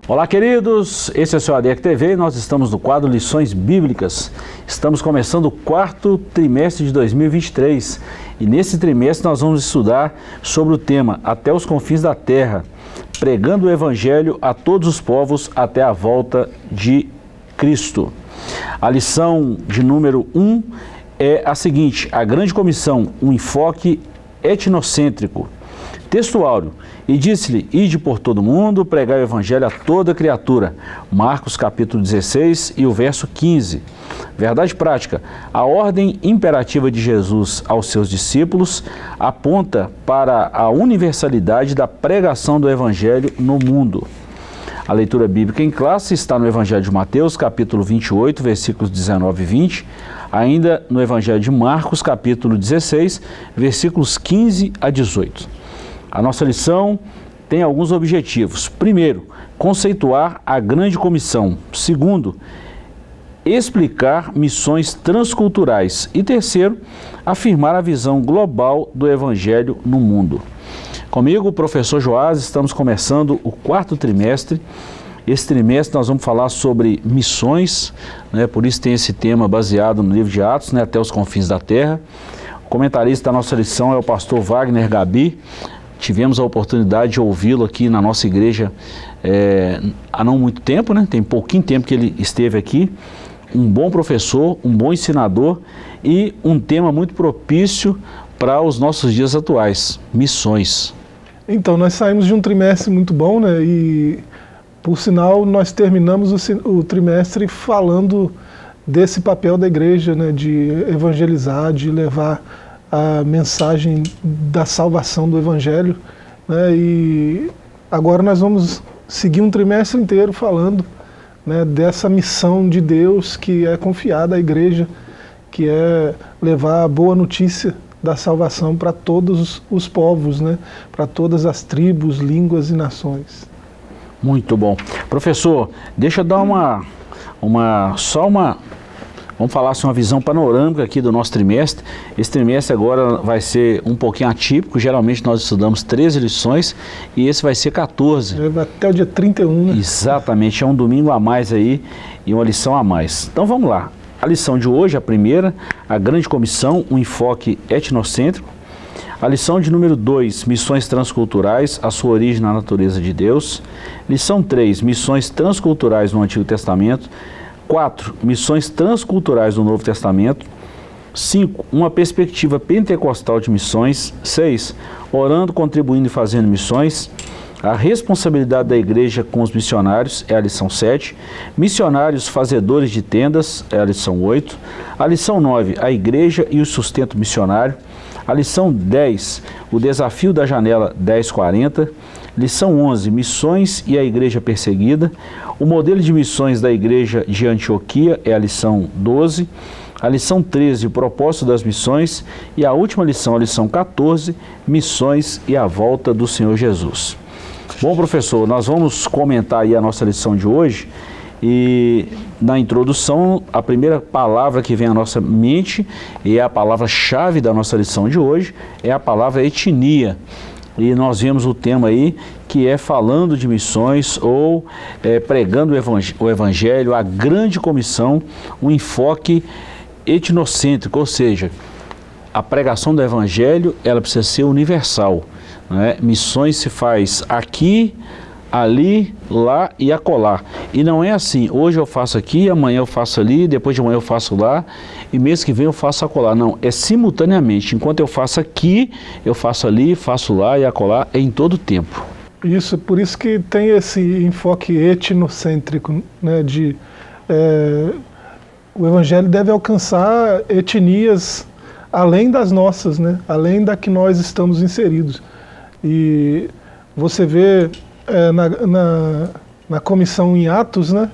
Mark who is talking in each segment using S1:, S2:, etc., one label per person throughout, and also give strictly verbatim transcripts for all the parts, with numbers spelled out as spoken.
S1: Olá, queridos, esse é o seu A D E C T V e nós estamos no quadro Lições Bíblicas. Estamos começando o quarto trimestre de dois mil e vinte e três e nesse trimestre nós vamos estudar sobre o tema Até os Confins da Terra, pregando o Evangelho a todos os povos até a volta de Cristo. A lição de número um é a seguinte: a grande comissão, um enfoque etnocêntrico. Texto áureo: e disse-lhe, ide por todo mundo, pregai o evangelho a toda criatura. Marcos capítulo dezesseis e o verso quinze. Verdade prática: a ordem imperativa de Jesus aos seus discípulos aponta para a universalidade da pregação do evangelho no mundo. A leitura bíblica em classe está no Evangelho de Mateus, capítulo vinte e oito, versículos dezenove e vinte, ainda no Evangelho de Marcos, capítulo dezesseis, versículos quinze a dezoito. A nossa lição tem alguns objetivos. Primeiro, conceituar a grande comissão. Segundo, explicar missões transculturais. E terceiro, afirmar a visão global do Evangelho no mundo. Comigo, o professor Joás, estamos começando o quarto trimestre. Esse trimestre nós vamos falar sobre missões, né? Por isso tem esse tema baseado no livro de Atos, né? Até os confins da terra. O comentarista da nossa lição é o pastor Wagner Gabi. Tivemos a oportunidade de ouvi-lo aqui na nossa igreja é, há não muito tempo, né? Tem pouquinho tempo que ele esteve aqui. Um bom professor, um bom ensinador e um tema muito propício para os nossos dias atuais, missões.
S2: Então, nós saímos de um trimestre muito bom, né? E, por sinal, nós terminamos o, o trimestre falando desse papel da igreja, né? De evangelizar, de levar a mensagem da salvação do Evangelho, né? E agora nós vamos seguir um trimestre inteiro falando, né, dessa missão de Deus que é confiada à igreja, que é levar a boa notícia da salvação para todos os povos, né, para todas as tribos, línguas e nações.
S1: Muito bom. Professor, deixa eu dar uma, uma só uma... Vamos falar sobre uma visão panorâmica aqui do nosso trimestre. Esse trimestre agora vai ser um pouquinho atípico. Geralmente nós estudamos treze lições e esse vai ser quatorze.
S2: Até o dia trinta e um, né?
S1: Exatamente, é um domingo a mais aí e uma lição a mais. Então vamos lá. A lição de hoje, a primeira, a grande comissão, um enfoque etnocêntrico. A lição de número dois, missões transculturais, a sua origem na natureza de Deus. Lição três, missões transculturais no Antigo Testamento. quatro. Missões transculturais do Novo Testamento. cinco. Uma perspectiva pentecostal de missões. seis. Orando, contribuindo e fazendo missões. A responsabilidade da igreja com os missionários é a lição sete. Missionários fazedores de tendas é a lição oito. A lição nove. A igreja e o sustento missionário. A lição dez. O desafio da janela dez quarenta. Lição onze, missões e a igreja perseguida. O modelo de missões da igreja de Antioquia é a lição doze. A lição treze, o propósito das missões. E a última lição, a lição quatorze, missões e a volta do Senhor Jesus. Bom, professor, nós vamos comentar aí a nossa lição de hoje. E na introdução, a primeira palavra que vem à nossa mente, e é a palavra-chave da nossa lição de hoje, é a palavra etnia. E nós vemos o tema aí, que é falando de missões ou é, pregando o evangelho, o evangelho, a grande comissão, um enfoque etnocêntrico, ou seja, a pregação do evangelho, ela precisa ser universal, né? Missões se faz aqui, ali, lá e acolá. E não é assim, hoje eu faço aqui, amanhã eu faço ali, depois de amanhã eu faço lá, e mês que vem eu faço acolá. Não, é simultaneamente. Enquanto eu faço aqui, eu faço ali, faço lá e acolá, é em todo o tempo.
S2: Isso, por isso que tem esse enfoque etnocêntrico, né, de é, o Evangelho deve alcançar etnias além das nossas, né, além da que nós estamos inseridos. E você vê é, na, na, na comissão em Atos, né,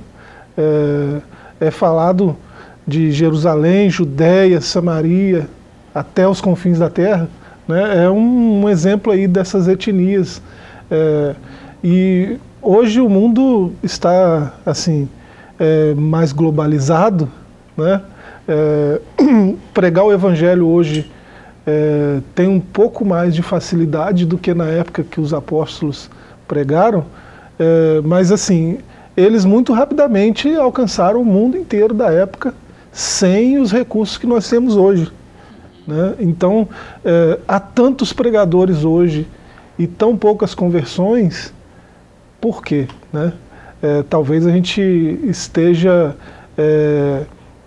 S2: é, é falado de Jerusalém, Judéia, Samaria, até os confins da terra, né, é um, um exemplo aí dessas etnias. É, e hoje o mundo está assim é, mais globalizado, né? É, pregar o evangelho hoje é, tem um pouco mais de facilidade do que na época que os apóstolos pregaram, É, mas assim, eles muito rapidamente alcançaram o mundo inteiro da época sem os recursos que nós temos hoje, né? Então, é, há tantos pregadores hoje e tão poucas conversões, por quê, né? É, talvez a gente esteja... É,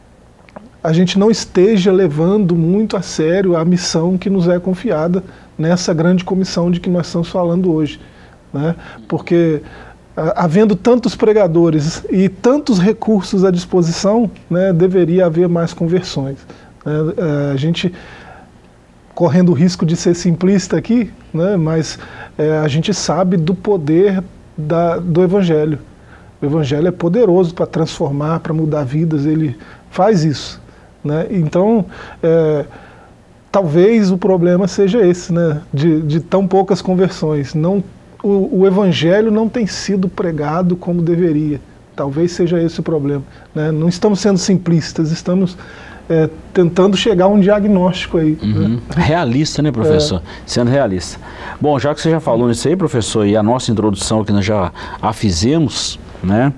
S2: a gente não esteja levando muito a sério a missão que nos é confiada nessa grande comissão de que nós estamos falando hoje, né? Porque a, havendo tantos pregadores e tantos recursos à disposição, né, deveria haver mais conversões, né? A gente, correndo o risco de ser simplista aqui, né, mas é, a gente sabe do poder da, do Evangelho. O Evangelho é poderoso para transformar, para mudar vidas, ele faz isso, né? Então, é, talvez o problema seja esse, né? de, de tão poucas conversões. Não, o, o Evangelho não tem sido pregado como deveria. Talvez seja esse o problema, né? Não estamos sendo simplistas, estamos é, tentando chegar a um diagnóstico aí.
S1: Uhum.
S2: Né?
S1: Realista, né, professor? É. Sendo realista. Bom, já que você já falou nisso aí, professor, e a nossa introdução que nós já a fizemos, né?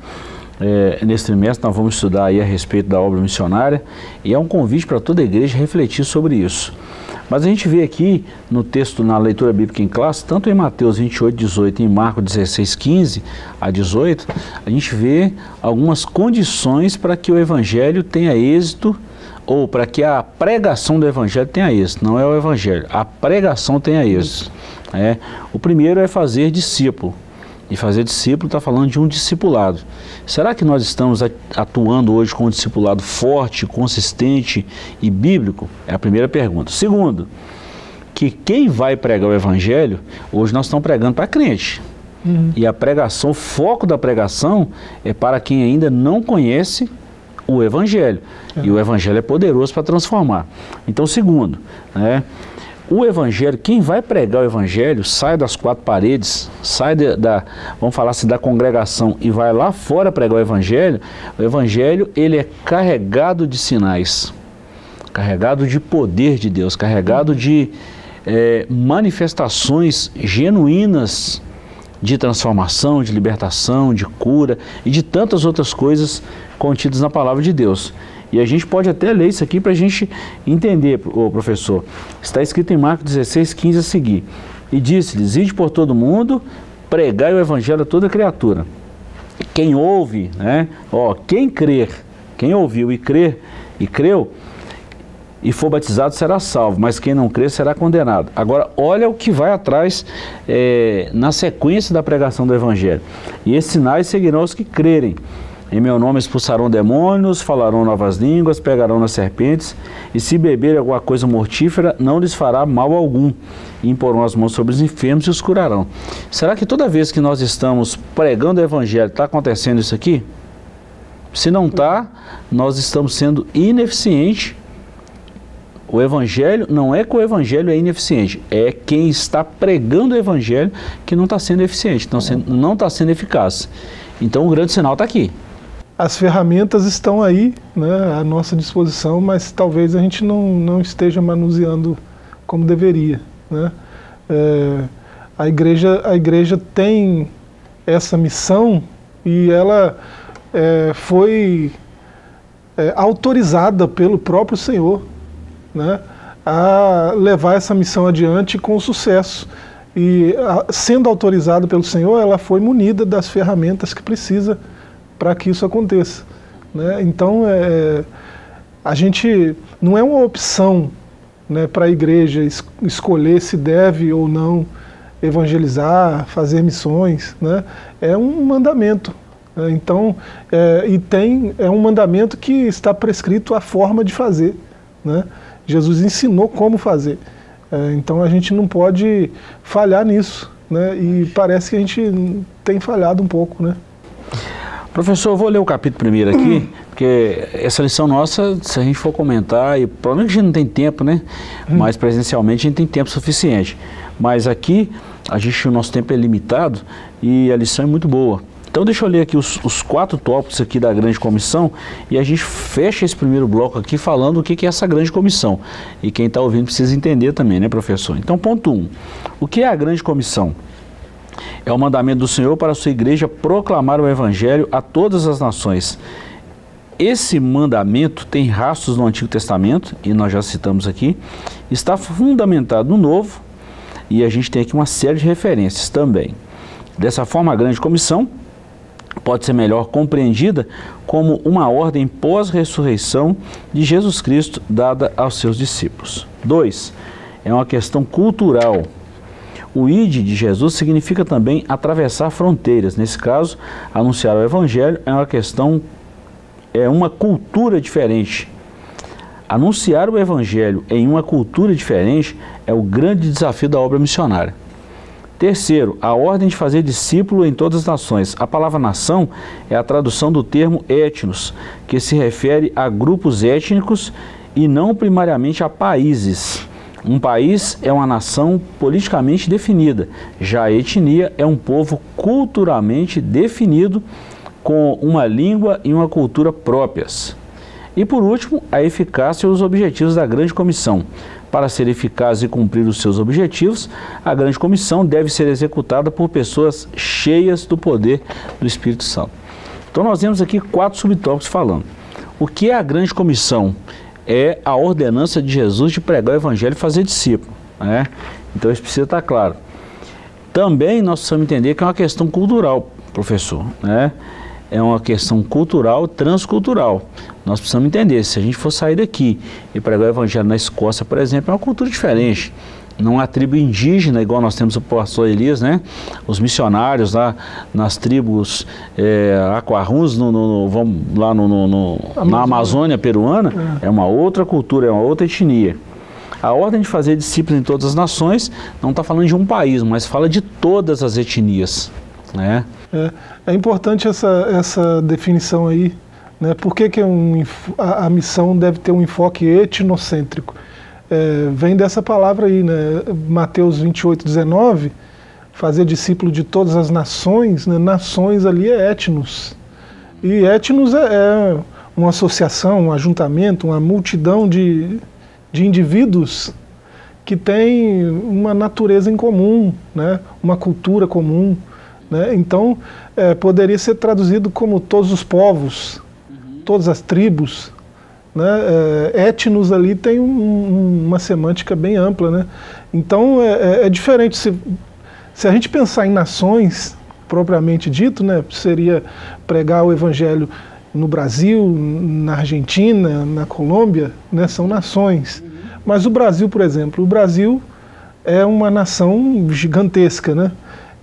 S1: É, nesse trimestre nós vamos estudar aí a respeito da obra missionária e é um convite para toda a igreja refletir sobre isso. Mas a gente vê aqui no texto, na leitura bíblica em classe, tanto em Mateus vinte e oito, dezoito e em Marcos dezesseis, quinze a dezoito, a gente vê algumas condições para que o evangelho tenha êxito, ou para que a pregação do evangelho tenha êxito. Não é o evangelho, a pregação tenha êxito. É, o primeiro é fazer discípulo. E fazer discípulo está falando de um discipulado. Será que nós estamos atuando hoje com um discipulado forte, consistente e bíblico? É a primeira pergunta. Segundo, que quem vai pregar o evangelho, hoje nós estamos pregando para crente. Uhum. E a pregação, o foco da pregação é para quem ainda não conhece o evangelho. Uhum. E o evangelho é poderoso para transformar. Então, segundo, né? O evangelho, quem vai pregar o evangelho, sai das quatro paredes, sai de, da, vamos falar assim, da congregação e vai lá fora pregar o evangelho. O evangelho, ele é carregado de sinais, carregado de poder de Deus, carregado de é, manifestações genuínas de transformação, de libertação, de cura e de tantas outras coisas contidas na palavra de Deus. E a gente pode até ler isso aqui para a gente entender, ô professor. Está escrito em Marcos dezesseis, quinze a seguir. E disse-lhes, ide por todo mundo, pregai o evangelho a toda criatura. Quem ouve, né? Ó, quem crer, quem ouviu e crer, e creu, e for batizado será salvo, mas quem não crer será condenado. Agora, olha o que vai atrás é, na sequência da pregação do evangelho. E esses sinais seguirão os que crerem. Em meu nome expulsarão demônios, falarão novas línguas, pegarão nas serpentes, e se beberem alguma coisa mortífera, não lhes fará mal algum. E imporão as mãos sobre os enfermos e os curarão. Será que toda vez que nós estamos pregando o evangelho, está acontecendo isso aqui? Se não está, nós estamos sendo ineficientes. O evangelho, não é que o evangelho é ineficiente, é quem está pregando o evangelho que não está sendo eficiente, não, sendo, não está sendo eficaz. Então o grande sinal está aqui.
S2: As ferramentas estão aí, né, à nossa disposição, mas talvez a gente não, não esteja manuseando como deveria, né? É, a igreja, a igreja tem essa missão e ela é, foi é, autorizada pelo próprio Senhor, né, a levar essa missão adiante com sucesso. E a, sendo autorizada pelo Senhor, ela foi munida das ferramentas que precisa para que isso aconteça, né? Então, é, a gente não é uma opção, né, para a igreja es, escolher se deve ou não evangelizar, fazer missões, né? É um mandamento. Né? Então, é, e tem, é um mandamento que está prescrito a forma de fazer, né? Jesus ensinou como fazer. É, então a gente não pode falhar nisso, né? E parece que a gente tem falhado um pouco, né?
S1: Professor, eu vou ler o capítulo primeiro aqui, porque essa lição nossa, se a gente for comentar, e provavelmente a gente não tem tempo, né? Hum. Mas presencialmente a gente tem tempo suficiente. Mas aqui, a gente, o nosso tempo é limitado e a lição é muito boa. Então deixa eu ler aqui os, os quatro tópicos aqui da grande comissão e a gente fecha esse primeiro bloco aqui falando o que, que é essa grande comissão. E quem está ouvindo precisa entender também, né, professor? Então, ponto um. O que é a grande comissão? É o mandamento do Senhor para a sua igreja proclamar o evangelho a todas as nações. Esse mandamento tem rastros no Antigo Testamento, e nós já citamos aqui, está fundamentado no Novo, e a gente tem aqui uma série de referências também. Dessa forma, a grande comissão pode ser melhor compreendida como uma ordem pós-ressurreição de Jesus Cristo dada aos seus discípulos. Dois, é uma questão cultural. O ide de Jesus significa também atravessar fronteiras. Nesse caso, anunciar o evangelho é uma questão, é uma cultura diferente. Anunciar o evangelho em uma cultura diferente é o grande desafio da obra missionária. Terceiro, a ordem de fazer discípulo em todas as nações. A palavra nação é a tradução do termo etnos, que se refere a grupos étnicos e não primariamente a países. Um país é uma nação politicamente definida, já a etnia é um povo culturalmente definido com uma língua e uma cultura próprias. E por último, a eficácia e os objetivos da grande comissão. Para ser eficaz e cumprir os seus objetivos, a grande comissão deve ser executada por pessoas cheias do poder do Espírito Santo. Então nós temos aqui quatro subtópicos falando. O que é a grande comissão? É a ordenança de Jesus de pregar o evangelho e fazer discípulo, né? Então isso precisa estar claro. Também nós precisamos entender que é uma questão cultural, professor, né? É uma questão cultural, transcultural. Nós precisamos entender, se a gente for sair daqui e pregar o evangelho na Escócia, por exemplo, é uma cultura diferente. Não há tribo indígena, igual nós temos o pastor Elias, né? Os missionários lá nas tribos é, Aquaruns, no, no, vamos lá no, no, no, Amazônia. na Amazônia peruana, é. é uma outra cultura, é uma outra etnia. A ordem de fazer discípulos em todas as nações não está falando de um país, mas fala de todas as etnias, né?
S2: É, é importante essa, essa definição aí, né? Por que, que é um, a, a missão deve ter um enfoque etnocêntrico? É, vem dessa palavra aí, né? Mateus vinte e oito, dezenove, fazer discípulo de todas as nações, né? Nações ali é etnos. E etnos é, é uma associação, um ajuntamento, uma multidão de, de indivíduos que tem uma natureza em comum, né? Uma cultura comum. Né? Então, é, poderia ser traduzido como todos os povos, uhum. todas as tribos. Né? É, etnos ali tem um, um, uma semântica bem ampla. Né? Então, é, é, é diferente. Se, se a gente pensar em nações, propriamente dito, né? Seria pregar o evangelho no Brasil, na Argentina, na Colômbia, né? São nações. Uhum. Mas o Brasil, por exemplo, o Brasil é uma nação gigantesca, né?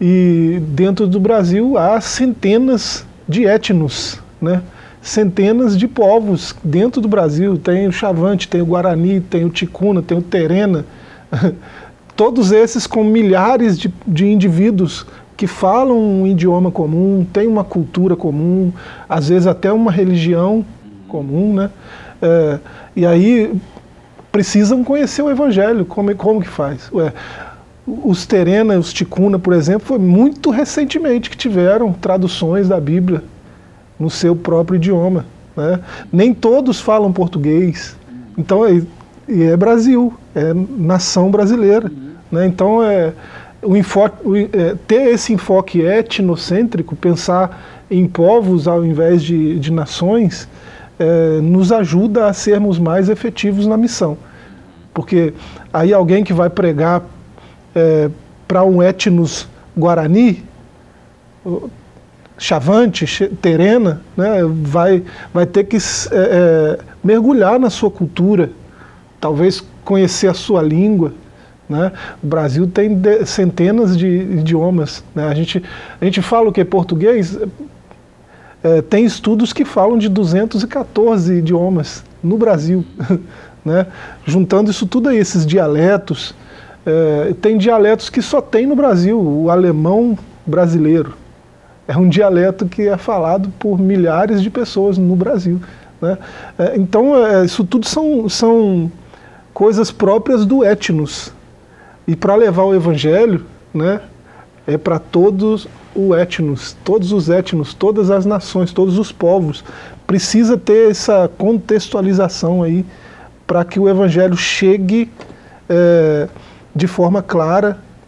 S2: E dentro do Brasil há centenas de etnos, né? Centenas de povos dentro do Brasil. Tem o Chavante, tem o Guarani, tem o Ticuna, tem o Terena. Todos esses com milhares de, de indivíduos que falam um idioma comum, têm uma cultura comum, às vezes até uma religião comum, né? É, e aí precisam conhecer o Evangelho. Como, como que faz? Ué, os Terena, os Ticuna, por exemplo, foi muito recentemente que tiveram traduções da Bíblia no seu próprio idioma, né? Nem todos falam português, então é, é Brasil, é nação brasileira, uhum. Né? Então é, o enfoque, o, é, ter esse enfoque etnocêntrico, pensar em povos ao invés de, de nações, é, nos ajuda a sermos mais efetivos na missão, porque aí alguém que vai pregar É, para um etnos guarani, Chavante, Terena, né, vai, vai ter que é, é, mergulhar na sua cultura, talvez conhecer a sua língua. Né? O Brasil tem de, centenas de idiomas. Né? A gente, a gente fala o que? Português? É, tem estudos que falam de duzentos e quatorze idiomas no Brasil. Né? Juntando isso tudo aí, esses dialetos. É, tem dialetos que só tem no Brasil, o alemão brasileiro. É um dialeto que é falado por milhares de pessoas no Brasil. Né? É, então, é, isso tudo são, são coisas próprias do etnos. E para levar o evangelho, né, é para todos o etnos, todos os etnos, todas as nações, todos os povos. Precisa ter essa contextualização aí para que o evangelho chegue é, de forma clara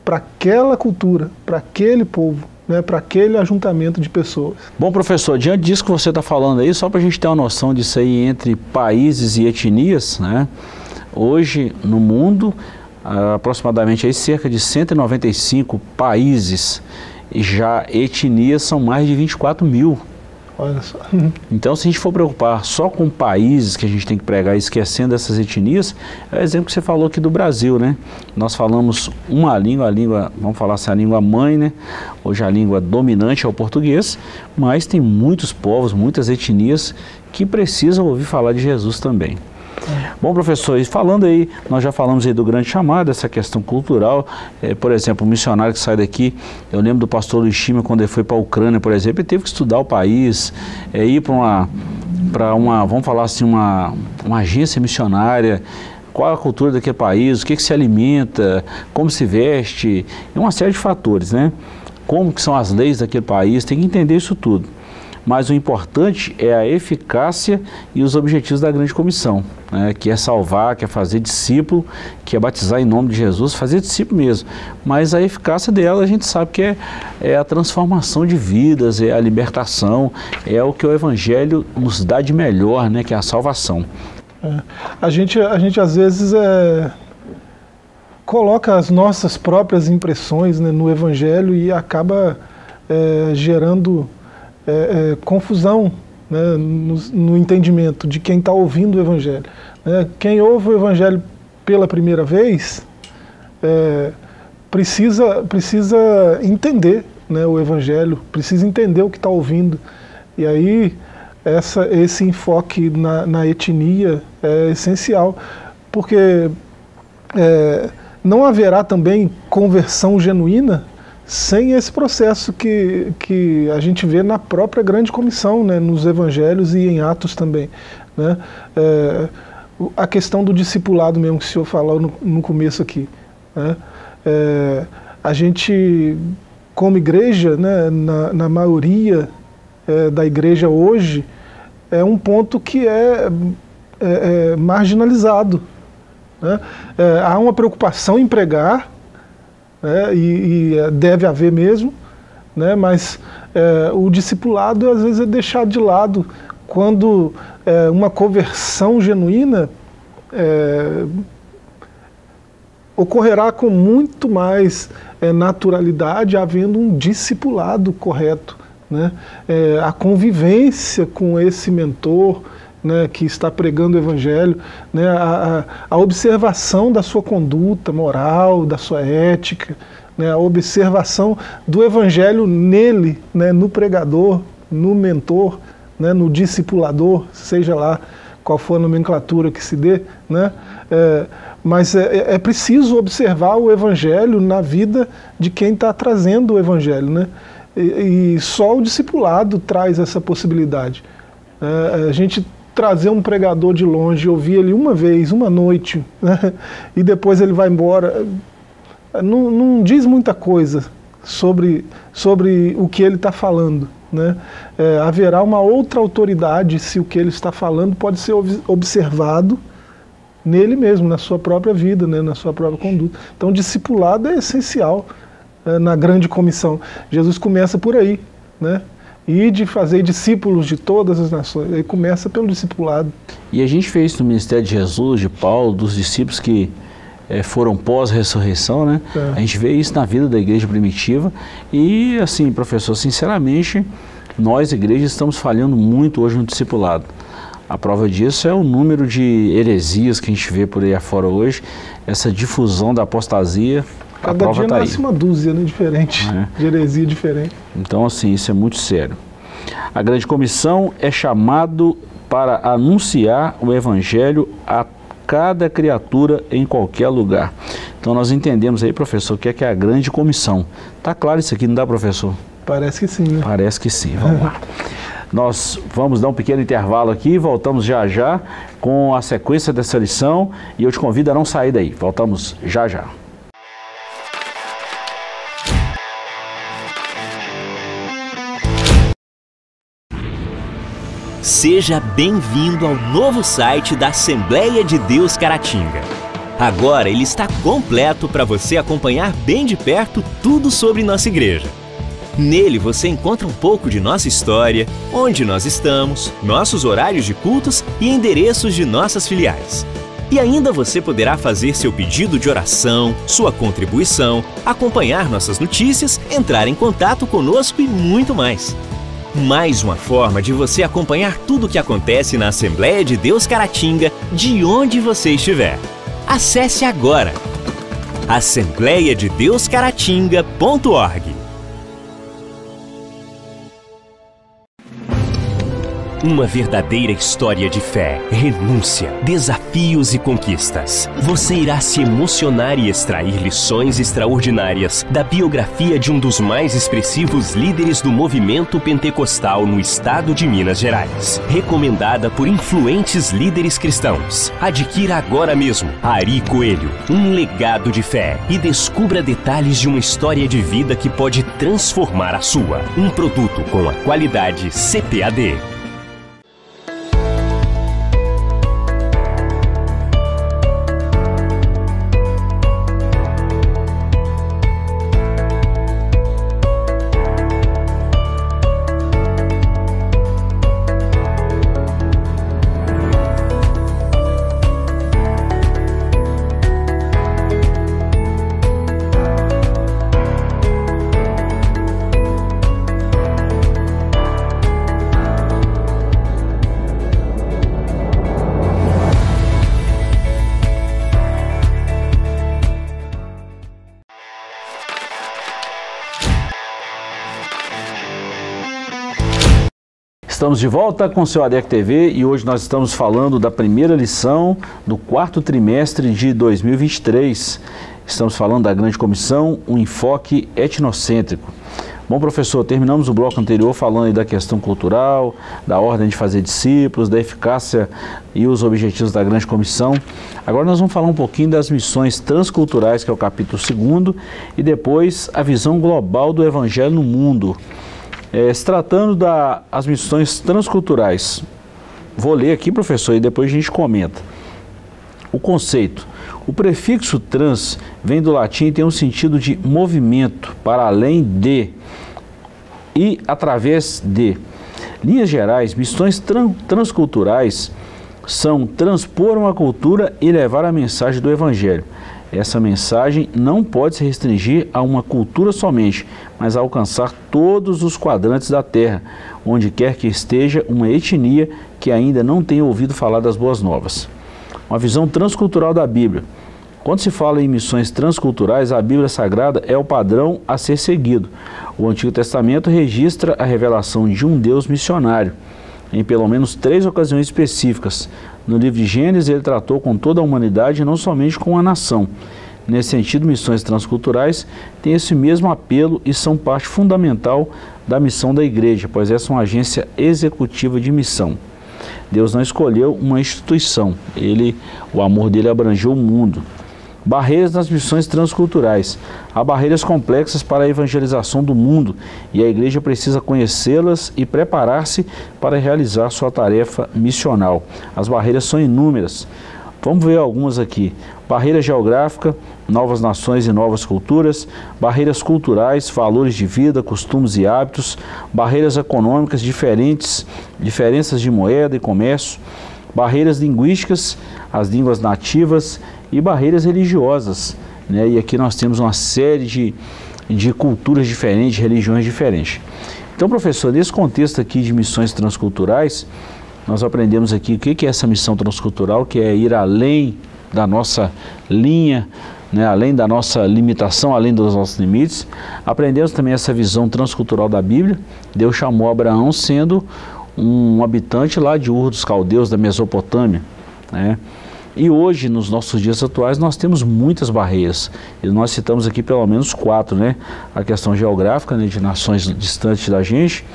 S2: para aquela cultura, para aquele povo, né, para aquele ajuntamento de pessoas.
S1: Bom, professor, diante disso que você está falando aí, só para a gente ter uma noção disso aí entre países e etnias, né? Hoje no mundo, aproximadamente aí, cerca de cento e noventa e cinco países, e já etnias são mais de vinte e quatro mil.
S2: Olha só.
S1: Então, se a gente for preocupar só com países que a gente tem que pregar, esquecendo essas etnias, é o exemplo que você falou aqui do Brasil, né? Nós falamos uma língua, a língua, vamos falar assim, a língua mãe, né? Hoje a língua dominante é o português, mas tem muitos povos, muitas etnias que precisam ouvir falar de Jesus também. Bom, professor, e falando aí, nós já falamos aí do grande chamado, essa questão cultural, é, por exemplo, um missionário que sai daqui, eu lembro do pastor Luiz Chima, quando ele foi para a Ucrânia, por exemplo, ele teve que estudar o país, é, ir para uma, para uma, vamos falar assim, uma, uma agência missionária, qual a cultura daquele país, o que, que se alimenta, como se veste, é uma série de fatores, né? Como que são as leis daquele país, tem que entender isso tudo. Mas o importante é a eficácia e os objetivos da grande comissão, né, que é salvar, que é fazer discípulo, que é batizar em nome de Jesus, fazer discípulo mesmo. Mas a eficácia dela a gente sabe que é, é a transformação de vidas, é a libertação, é o que o Evangelho nos dá de melhor, né, que é a salvação.
S2: É. A gente, a gente às vezes é, coloca as nossas próprias impressões, né, no Evangelho e acaba é, gerando É, é, confusão, né, no, no entendimento de quem está ouvindo o Evangelho. Né? Quem ouve o Evangelho pela primeira vez é, precisa, precisa entender, né, o Evangelho, precisa entender o que está ouvindo. E aí essa, esse enfoque na, na etnia é essencial, porque é, não haverá também conversão genuína sem esse processo que, que a gente vê na própria grande comissão, né, nos evangelhos e em Atos também, né? É, a questão do discipulado mesmo que o senhor falou no, no começo aqui, né? É, a gente, como igreja, né, na, na maioria é, da igreja hoje, é um ponto que é, é, é marginalizado, né? É, há uma preocupação em pregar, É, e, e deve haver mesmo, né, mas é, o discipulado às vezes é deixado de lado quando é, uma conversão genuína é, ocorrerá com muito mais é, naturalidade havendo um discipulado correto, né, é, a convivência com esse mentor, né, que está pregando o Evangelho, né, a, a observação da sua conduta moral, da sua ética, né, a observação do Evangelho nele, né, no pregador, no mentor, né, no discipulador, seja lá qual for a nomenclatura que se dê, né, é, mas é, é preciso observar o Evangelho na vida de quem está trazendo o Evangelho, né, e, e só o discipulado traz essa possibilidade. É, a gente trazer um pregador de longe, ouvir ele uma vez, uma noite, né, e depois ele vai embora, não, não diz muita coisa sobre, sobre o que ele está falando, né? É, haverá uma outra autoridade se o que ele está falando pode ser observado nele mesmo, na sua própria vida, né, na sua própria conduta. Então, discipulado é essencial é, na grande comissão. Jesus começa por aí, né? E de fazer discípulos de todas as nações. Ele começa pelo discipulado.
S1: E a gente fez no ministério de Jesus, de Paulo, dos discípulos que é, foram pós-ressurreição, né? É. A gente vê isso na vida da igreja primitiva. E assim, professor, sinceramente, nós, igreja, estamos falhando muito hoje no discipulado. A prova disso é o número de heresias que a gente vê por aí afora hoje, essa difusão da apostasia.
S2: Cada dia tá nasce aí uma dúzia, né, diferente, é. de heresia diferente.
S1: Então, assim, isso é muito sério. A grande comissão é chamado para anunciar o Evangelho a cada criatura em qualquer lugar. Então, nós entendemos aí, professor, o que é, que é a grande comissão. Tá claro isso aqui, não dá, professor?
S2: Parece que sim, né?
S1: Parece que sim, vamos lá. Nós vamos dar um pequeno intervalo aqui e voltamos já já com a sequência dessa lição e eu te convido a não sair daí. Voltamos já já.
S3: Seja bem-vindo ao novo site da Assembleia de Deus Caratinga. Agora ele está completo para você acompanhar bem de perto tudo sobre nossa igreja. Nele você encontra um pouco de nossa história, onde nós estamos, nossos horários de cultos e endereços de nossas filiais. E ainda você poderá fazer seu pedido de oração, sua contribuição, acompanhar nossas notícias, entrar em contato conosco e muito mais. Mais uma forma de você acompanhar tudo o que acontece na Assembleia de Deus Caratinga, de onde você estiver. Acesse agora assembleia de deus caratinga ponto org. Uma verdadeira história de fé, renúncia, desafios e conquistas. Você irá se emocionar e extrair lições extraordinárias da biografia de um dos mais expressivos líderes do movimento pentecostal no estado de Minas Gerais. Recomendada por influentes líderes cristãos. Adquira agora mesmo Ari Coelho, um legado de fé, e descubra detalhes de uma história de vida que pode transformar a sua. Um produto com a qualidade C P A D.
S1: Estamos de volta com o seu ADEC T V e hoje nós estamos falando da primeira lição do quarto trimestre de dois mil e vinte e três. Estamos falando da Grande Comissão, um enfoque etnocêntrico. Bom, professor, terminamos o bloco anterior falando aí da questão cultural, da ordem de fazer discípulos, da eficácia e os objetivos da Grande Comissão. Agora nós vamos falar um pouquinho das missões transculturais, que é o capítulo segundo, e depois a visão global do Evangelho no mundo. É, se tratando das missões transculturais, vou ler aqui, professor, e depois a gente comenta. O conceito. O prefixo trans vem do latim e tem um sentido de movimento, para além de e através de. Linhas gerais, missões tran transculturais são transpor uma cultura e levar a mensagem do Evangelho. Essa mensagem não pode se restringir a uma cultura somente, mas a alcançar todos os quadrantes da terra, onde quer que esteja uma etnia que ainda não tenha ouvido falar das boas novas. Uma visão transcultural da Bíblia. Quando se fala em missões transculturais, a Bíblia Sagrada é o padrão a ser seguido. O Antigo Testamento registra a revelação de um Deus missionário, em pelo menos três ocasiões específicas. No livro de Gênesis, ele tratou com toda a humanidade e não somente com a nação. Nesse sentido, missões transculturais têm esse mesmo apelo e são parte fundamental da missão da igreja, pois essa é uma agência executiva de missão. Deus não escolheu uma instituição, ele, o amor dele abrangeu o mundo. Barreiras nas missões transculturais. Há barreiras complexas para a evangelização do mundo e a igreja precisa conhecê-las e preparar-se para realizar sua tarefa missional. As barreiras são inúmeras. Vamos ver algumas aqui. Barreira geográfica, novas nações e novas culturas. Barreiras culturais, valores de vida, costumes e hábitos. Barreiras econômicas, diferentes, diferenças de moeda e comércio. Barreiras linguísticas, as línguas nativas, e barreiras religiosas, né? E aqui nós temos uma série de, de culturas diferentes, de religiões diferentes. Então, professor, nesse contexto aqui de missões transculturais, nós aprendemos aqui o que é essa missão transcultural, que é ir além da nossa linha, né? Além da nossa limitação, além dos nossos limites. Aprendemos também essa visão transcultural da Bíblia. Deus chamou Abraão sendo um habitante lá de Ur dos Caldeus, da Mesopotâmia, né? E hoje, nos nossos dias atuais, nós temos muitas barreiras. E nós citamos aqui pelo menos quatro, né? A questão geográfica, né, de nações distantes da gente,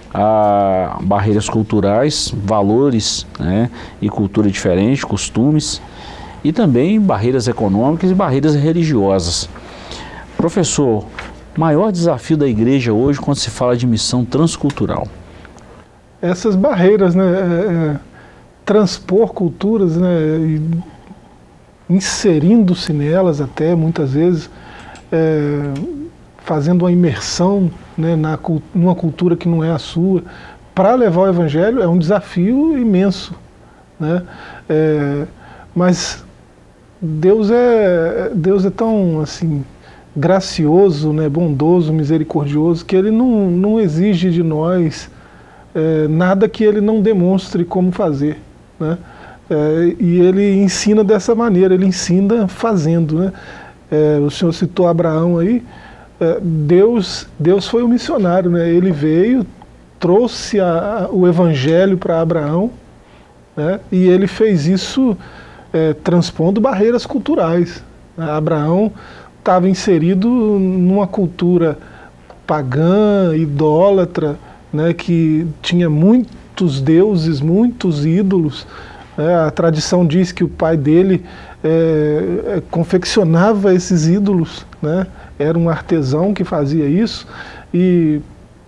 S1: a barreiras culturais, valores, né, e cultura diferente, costumes, e também barreiras econômicas e barreiras religiosas. Professor, maior desafio da igreja hoje quando se fala de missão transcultural?
S2: Essas barreiras, né? É, é... transpor culturas, né, e inserindo-se nelas até, muitas vezes, é, fazendo uma imersão, né, na, numa cultura que não é a sua, para levar o Evangelho é um desafio imenso, né? É, mas Deus é, Deus é tão assim, gracioso, né, bondoso, misericordioso, que Ele não, não exige de nós é, nada que Ele não demonstre como fazer, né? É, e Ele ensina dessa maneira, Ele ensina fazendo, né? É, o senhor citou Abraão aí, é, Deus, Deus foi o missionário, né? Ele veio, trouxe a, a, o Evangelho para Abraão, né? E ele fez isso é, transpondo barreiras culturais. Abraão estava inserido numa cultura pagã, idólatra, né, que tinha muitos deuses, muitos ídolos. É, a tradição diz que o pai dele é, é, confeccionava esses ídolos, né? Era um artesão que fazia isso, e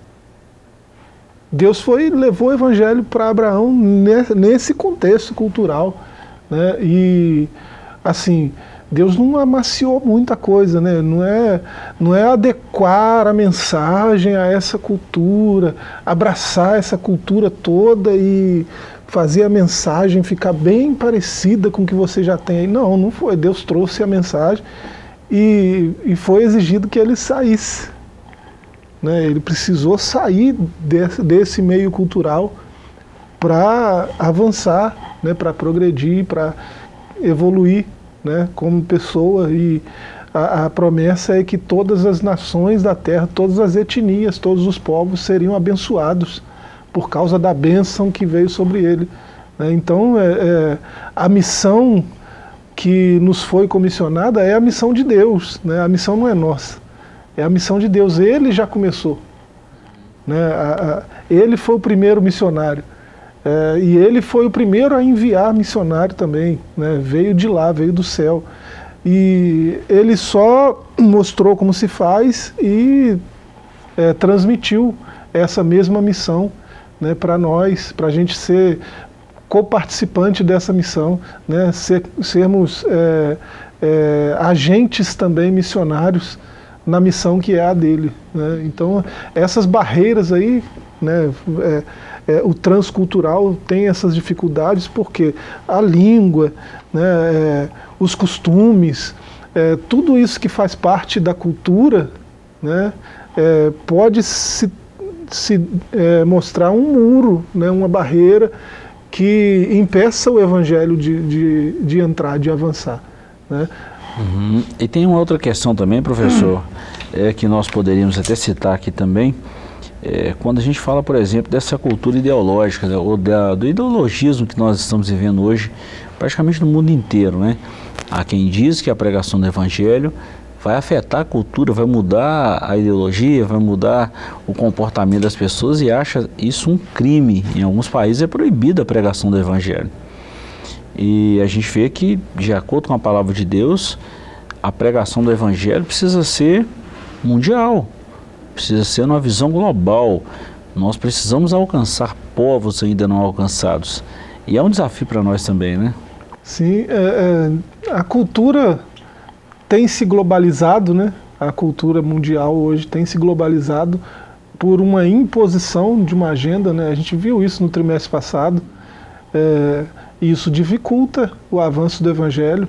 S2: Deus foi, levou o Evangelho para Abraão nesse contexto cultural, né? E assim, Deus não amaciou muita coisa, né? Não é, não é adequar a mensagem a essa cultura, abraçar essa cultura toda e fazer a mensagem ficar bem parecida com o que você já tem aí. Não, não foi. Deus trouxe a mensagem e, e foi exigido que ele saísse, né? Ele precisou sair desse, desse meio cultural para avançar, né? Para progredir, para evoluir, né? Como pessoa. E a, a promessa é que todas as nações da terra, todas as etnias, todos os povos seriam abençoados por causa da bênção que veio sobre ele, né? Então, é, é, a missão que nos foi comissionada é a missão de Deus, né? A missão não é nossa, é a missão de Deus. Ele já começou, né? a, a, ele foi o primeiro missionário, é, e ele foi o primeiro a enviar missionário também, né? Veio de lá, veio do céu, e ele só mostrou como se faz e é, transmitiu essa mesma missão, né, para nós, para a gente ser coparticipante dessa missão, né, ser, sermos é, é, agentes também missionários na missão que é a dele, né? Então, essas barreiras aí, né, é, é, o transcultural tem essas dificuldades porque a língua, né, é, os costumes, é, tudo isso que faz parte da cultura, né, é, pode se se é, mostrar um muro, né, uma barreira que impeça o Evangelho de, de, de entrar, de avançar, né?
S1: Uhum. E tem uma outra questão também, professor, uhum. é, que nós poderíamos até citar aqui também, é, quando a gente fala, por exemplo, dessa cultura ideológica, né, ou da, do ideologismo que nós estamos vivendo hoje, praticamente no mundo inteiro, né? Há quem diz que a pregação do Evangelho vai afetar a cultura, vai mudar a ideologia, vai mudar o comportamento das pessoas e acha isso um crime. Em alguns países é proibida a pregação do Evangelho. E a gente vê que, de acordo com a palavra de Deus, a pregação do Evangelho precisa ser mundial, precisa ser uma visão global. Nós precisamos alcançar povos ainda não alcançados. E é um desafio para nós também, né?
S2: Sim, é, é, a cultura tem se globalizado, né? A cultura mundial hoje tem se globalizado por uma imposição de uma agenda, né? A gente viu isso no trimestre passado, é, e isso dificulta o avanço do Evangelho,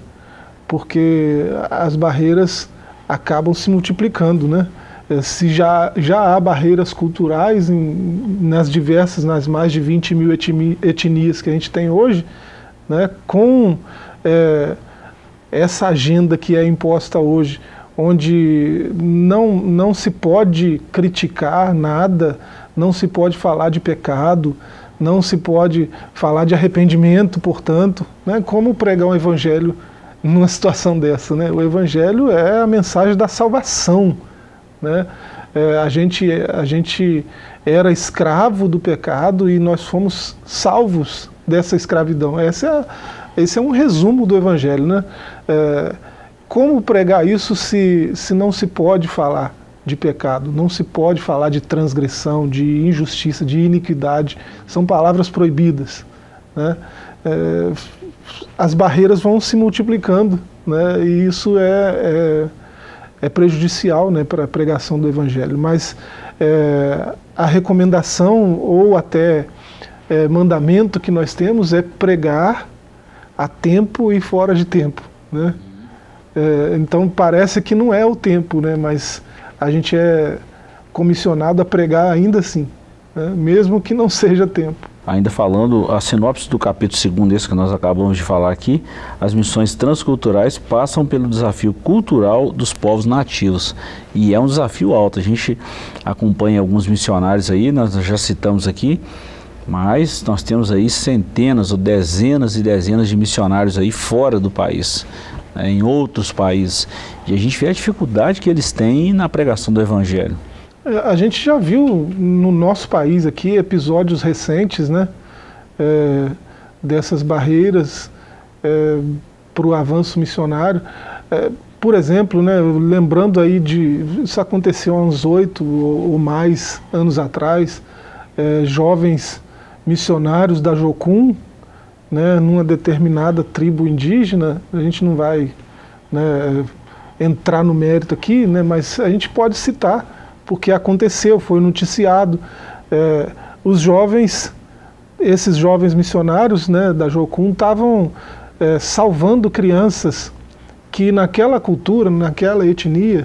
S2: porque as barreiras acabam se multiplicando, né? É, se já, já há barreiras culturais em, nas diversas, nas mais de vinte mil etni, etnias que a gente tem hoje, né? Com é, essa agenda que é imposta hoje, onde não, não se pode criticar nada, não se pode falar de pecado, não se pode falar de arrependimento, portanto, né? Como pregar um evangelho numa situação dessa, né? O evangelho é a mensagem da salvação, né? É, a gente, a gente era escravo do pecado e nós fomos salvos dessa escravidão. Essa é a, esse é um resumo do evangelho, né? É, como pregar isso se, se não se pode falar de pecado, não se pode falar de transgressão, de injustiça, de iniquidade? São palavras proibidas, né? É, as barreiras vão se multiplicando, né? E isso é, é, é prejudicial, né, para a pregação do Evangelho. Mas é, a recomendação ou até é, mandamento que nós temos é pregar a tempo e fora de tempo, né? É, então parece que não é o tempo, né, mas a gente é comissionado a pregar ainda assim, né, mesmo que não seja tempo.
S1: Ainda falando, a sinopse do capítulo segundo, esse que nós acabamos de falar aqui, as missões transculturais passam pelo desafio cultural dos povos nativos. E é um desafio alto. A gente acompanha alguns missionários aí, nós já citamos aqui, mas nós temos aí centenas ou dezenas e dezenas de missionários aí fora do país, né, em outros países. E a gente vê a dificuldade que eles têm na pregação do Evangelho.
S2: A gente já viu no nosso país aqui episódios recentes, né, é, dessas barreiras é, para o avanço missionário. É, por exemplo, né, lembrando aí de, isso aconteceu há uns oito ou mais anos atrás, é, jovens missionários da Jocum, né, numa determinada tribo indígena. A gente não vai, né, entrar no mérito aqui, né, mas a gente pode citar, porque aconteceu, foi noticiado. É, os jovens, esses jovens missionários, né, da Jocum estavam é, salvando crianças que naquela cultura, naquela etnia,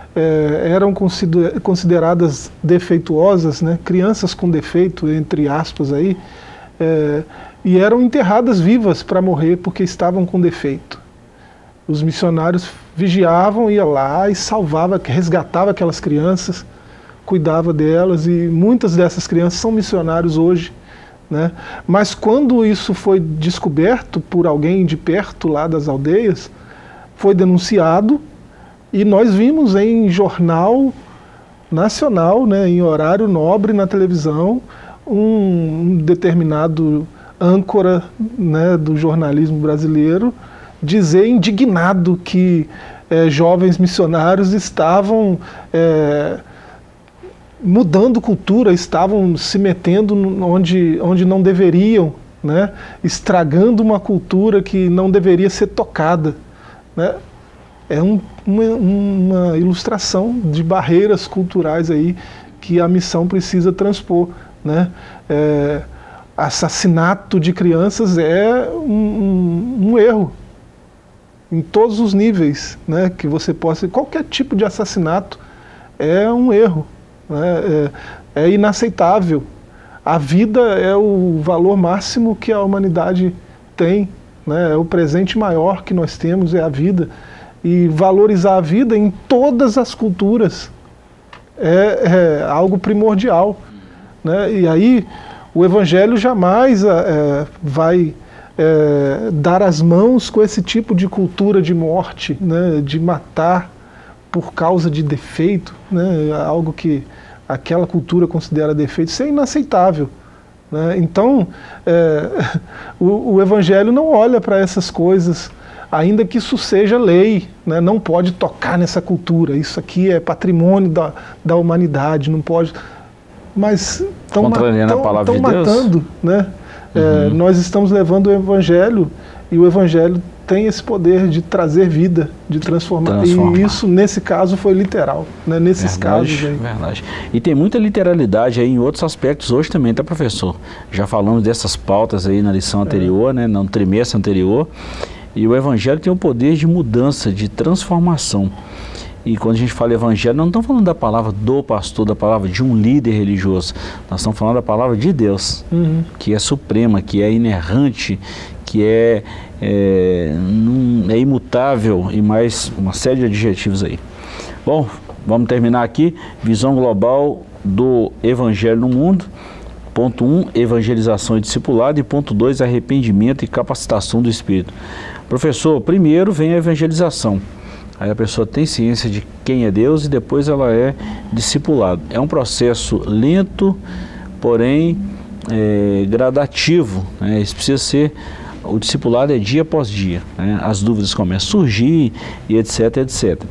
S2: é, eram consider, consideradas defeituosas, né, crianças com defeito, entre aspas, aí, é, e eram enterradas vivas para morrer porque estavam com defeito. Os missionários vigiavam, ia lá e salvava, resgatava aquelas crianças, cuidava delas, e muitas dessas crianças são missionários hoje, né? Mas quando isso foi descoberto por alguém de perto lá das aldeias, foi denunciado, e nós vimos em jornal nacional, né, em horário nobre na televisão, um, um determinado âncora, né, do jornalismo brasileiro dizer indignado que é, jovens missionários estavam é, mudando cultura, estavam se metendo onde, onde não deveriam, né, estragando uma cultura que não deveria ser tocada, né. É um, uma, uma ilustração de barreiras culturais aí que a missão precisa transpor, né. É, assassinato de crianças é um, um, um erro em todos os níveis, né, que você possa... Qualquer tipo de assassinato é um erro, né, é, é inaceitável. A vida é o valor máximo que a humanidade tem, né, é o presente maior que nós temos, é a vida. E valorizar a vida em todas as culturas é, é algo primordial, né, e aí o Evangelho jamais é, vai... É, dar as mãos com esse tipo de cultura de morte, né, de matar por causa de defeito, né, algo que aquela cultura considera defeito. Isso é inaceitável, né? Então, é, o, o Evangelho não olha para essas coisas, ainda que isso seja lei, né, não pode tocar nessa cultura, isso aqui é patrimônio da, da humanidade, não pode... Mas estão ma de matando, né? É, uhum. Nós estamos levando o Evangelho, e o Evangelho tem esse poder de trazer vida, de transformar. transformar. E isso, nesse caso, foi literal, né? Nesses verdade, casos aí. Verdade.
S1: E tem muita literalidade aí em outros aspectos hoje também, tá, professor? Já falamos dessas pautas aí na lição anterior, é. né? No trimestre anterior. E o Evangelho tem o poder de mudança, de transformação. E quando a gente fala evangelho, não estamos falando da palavra do pastor, da palavra de um líder religioso. Nós estamos falando da palavra de Deus, uhum. que é suprema, que é inerrante, que é, é, num, é imutável, e mais uma série de adjetivos aí. Bom, vamos terminar aqui. Visão global do evangelho no mundo. Ponto um, evangelização e discipulado. E ponto dois, arrependimento e capacitação do Espírito. Professor, primeiro vem a evangelização. Aí a pessoa tem ciência de quem é Deus e depois ela é discipulado. É um processo lento, porém é, gradativo, né? Isso precisa ser, o discipulado é dia após dia, né? As dúvidas começam a surgir e etc, etcétera.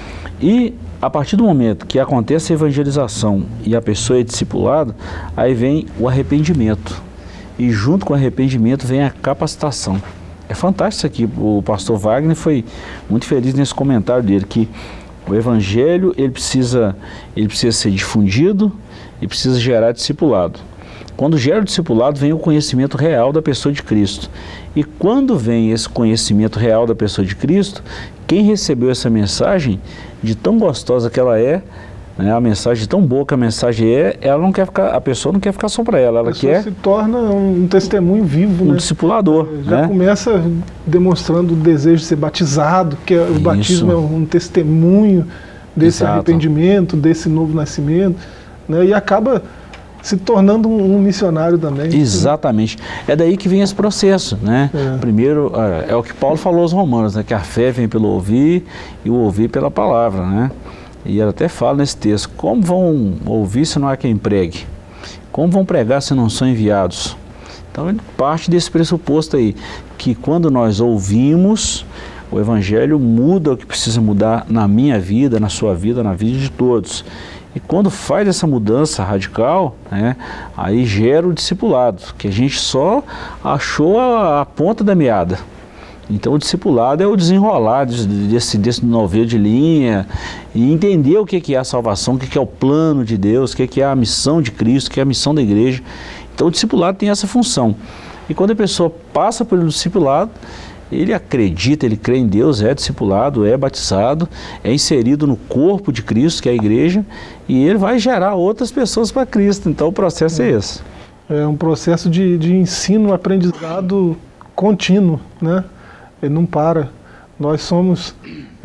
S1: E a partir do momento que acontece a evangelização e a pessoa é discipulada, aí vem o arrependimento. E junto com o arrependimento vem a capacitação. É é fantástico isso aqui. O pastor Wagner foi muito feliz nesse comentário dele, que o evangelho ele precisa, ele precisa ser difundido e precisa gerar discipulado. Quando gera o discipulado, vem o conhecimento real da pessoa de Cristo. E quando vem esse conhecimento real da pessoa de Cristo, quem recebeu essa mensagem, de tão gostosa que ela é, né, a mensagem tão boa que a mensagem é, ela não quer ficar, a pessoa não quer ficar só para ela, ela
S2: a pessoa
S1: quer
S2: se torna um testemunho vivo,
S1: um
S2: né?
S1: discipulador.
S2: Já
S1: né?
S2: começa demonstrando o desejo de ser batizado, que é, o
S1: Isso.
S2: batismo é um testemunho desse
S1: Exato.
S2: arrependimento, desse novo nascimento, né? E acaba se tornando um, um missionário também.
S1: Exatamente. É daí que vem esse processo, né?
S2: É.
S1: Primeiro, é, é o que Paulo falou aos romanos, né? Que a fé vem pelo ouvir e o ouvir pela palavra, né? E ele até fala nesse texto, como vão ouvir se não há quem pregue? Como vão pregar se não são enviados? Então ele parte desse pressuposto aí, que quando nós ouvimos, o evangelho muda o que precisa mudar na minha vida, na sua vida, na vida de todos. E quando faz essa mudança radical, né, aí gera o discipulado, que a gente só achou a, a ponta da meada. Então o discipulado é o desenrolar desse, desse novelo de linha e entender o que, que é a salvação, o que, que é o plano de Deus, o que, que é a missão de Cristo, o que é a missão da igreja. Então o discipulado tem essa função. E quando a pessoa passa pelo discipulado, ele acredita, ele crê em Deus, é discipulado, é batizado, é inserido no corpo de Cristo, que é a igreja, e ele vai gerar outras pessoas para Cristo. Então o processo é, é esse.
S2: É um processo de, de ensino, aprendizado contínuo, né? Ele não para. Nós somos,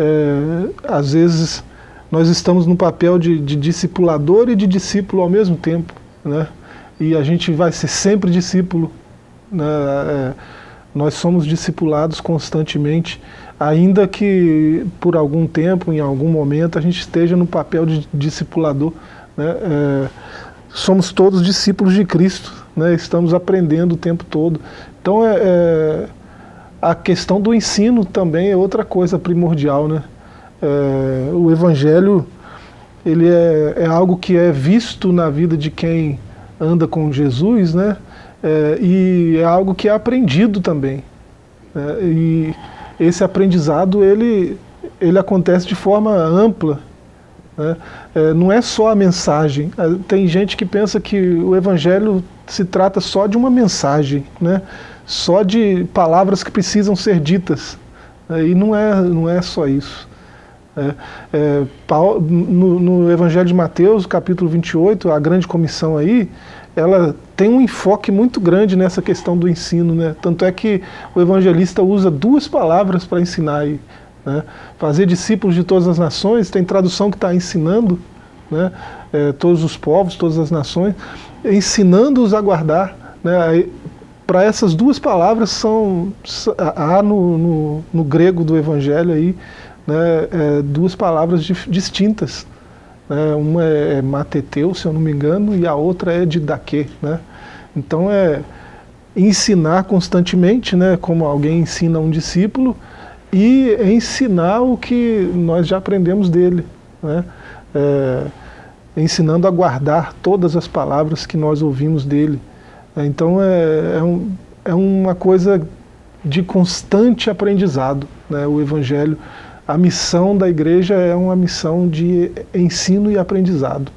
S2: é, às vezes, nós estamos no papel de, de discipulador e de discípulo ao mesmo tempo, né? E a gente vai ser sempre discípulo, né? É, nós somos discipulados constantemente, ainda que por algum tempo, em algum momento, a gente esteja no papel de discipulador, né? É, somos todos discípulos de Cristo, né? Estamos aprendendo o tempo todo. Então, é, é, a questão do ensino também é outra coisa primordial, né? É, o Evangelho, ele é, é algo que é visto na vida de quem anda com Jesus, né? É, e é algo que é aprendido também, né? E esse aprendizado ele, ele acontece de forma ampla, né? É, não é só a mensagem. Tem gente que pensa que o Evangelho se trata só de uma mensagem, né? Só de palavras que precisam ser ditas, né? E não é, não é só isso. É, é, Paulo, no, no Evangelho de Mateus, capítulo vinte e oito, a grande comissão aí, ela tem um enfoque muito grande nessa questão do ensino, né? Tanto é que o evangelista usa duas palavras para ensinar aí, né? Fazer discípulos de todas as nações, tem tradução que está ensinando, né? É, todos os povos, todas as nações, ensinando-os a guardar, né? Para essas duas palavras são há no, no, no grego do evangelho aí, né? É, duas palavras distintas. É, uma é mateteu, se eu não me engano, e a outra é didaquê, né? Então é ensinar constantemente, né, como alguém ensina um discípulo, e ensinar o que nós já aprendemos dele, né? É, ensinando a guardar todas as palavras que nós ouvimos dele. É, então é, é, um, é uma coisa de constante aprendizado, né, o Evangelho. A missão da igreja é uma missão de ensino e aprendizado.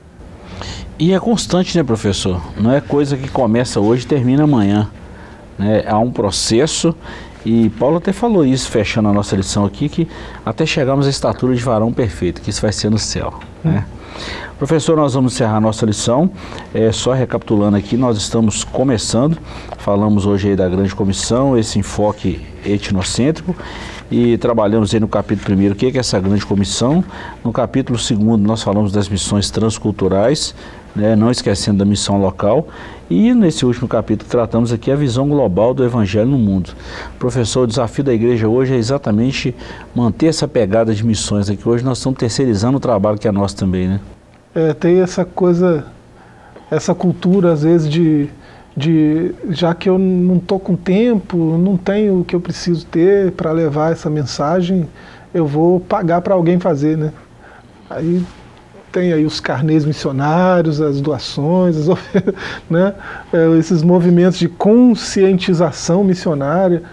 S1: E é constante, né, professor? Não é coisa que começa hoje e termina amanhã, né? Há um processo, e Paulo até falou isso, fechando a nossa lição aqui, que até chegarmos à estatura de varão perfeito, que isso vai ser no céu, né? Hum. Professor, nós vamos encerrar a nossa lição. É, só recapitulando aqui, nós estamos começando, falamos hoje aí da grande comissão, esse enfoque etnocêntrico, e trabalhamos aí no capítulo primeiro o que é essa grande comissão. No capítulo segundo nós falamos das missões transculturais, né, não esquecendo da missão local, e nesse último capítulo tratamos aqui a visão global do Evangelho no mundo. Professor, o desafio da igreja hoje é exatamente manter essa pegada de missões aqui. Hoje nós estamos terceirizando o trabalho que é nosso também, né?
S2: É, tem essa coisa, essa cultura às vezes de, de já que eu não estou com tempo, não tenho o que eu preciso ter para levar essa mensagem, eu vou pagar para alguém fazer, né? Aí tem aí os carnês missionários, as doações, as, né? É, esses movimentos de conscientização missionária.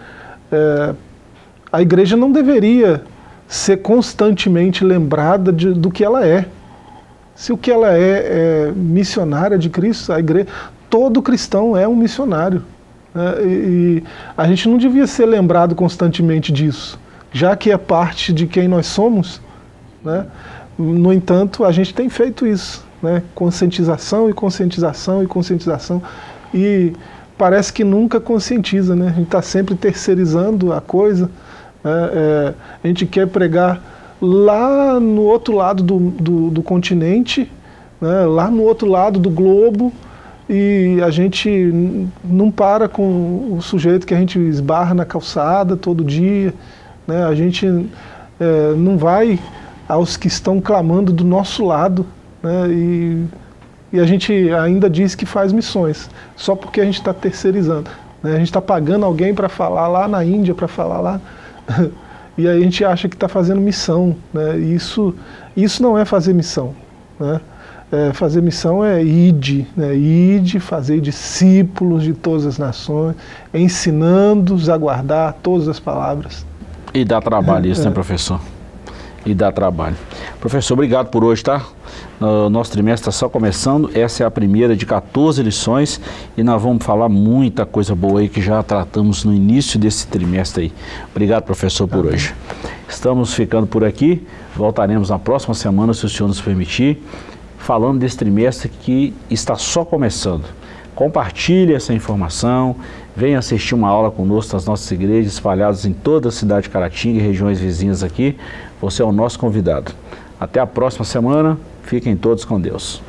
S2: é, a igreja não deveria ser constantemente lembrada de, do que ela é. Se o que ela é é missionária de Cristo, a igreja, todo cristão é um missionário. Né? E, e a gente não devia ser lembrado constantemente disso, já que é parte de quem nós somos. Né? No entanto, a gente tem feito isso, né? Conscientização e conscientização e conscientização, e parece que nunca conscientiza, né? A gente está sempre terceirizando a coisa. É, é, a gente quer pregar lá no outro lado do, do, do continente, né? Lá no outro lado do globo, e a gente não para com o sujeito que a gente esbarra na calçada todo dia, né? A gente é, não vai aos que estão clamando do nosso lado, né? e, e a gente ainda diz que faz missões, só porque a gente está terceirizando, né? A gente está pagando alguém para falar lá na Índia, para falar lá, e aí a gente acha que está fazendo missão, né? Isso, isso não é fazer missão, né? É, fazer missão é ide, né? Ide, fazer discípulos de todas as nações, ensinando-os a guardar todas as palavras.
S1: E dá trabalho isso,
S2: é,
S1: né, professor? E dá trabalho. Professor, obrigado por hoje, tá? O nosso trimestre está só começando, essa é a primeira de quatorze lições e nós vamos falar muita coisa boa aí que já tratamos no início desse trimestre aí. Obrigado, professor, por Amém. Hoje. Estamos ficando por aqui, voltaremos na próxima semana, se o senhor nos permitir, falando desse trimestre que está só começando. Compartilhe essa informação, venha assistir uma aula conosco nas nossas igrejas espalhadas em toda a cidade de Caratinga e regiões vizinhas aqui. Você é o nosso convidado. Até a próxima semana, fiquem todos com Deus.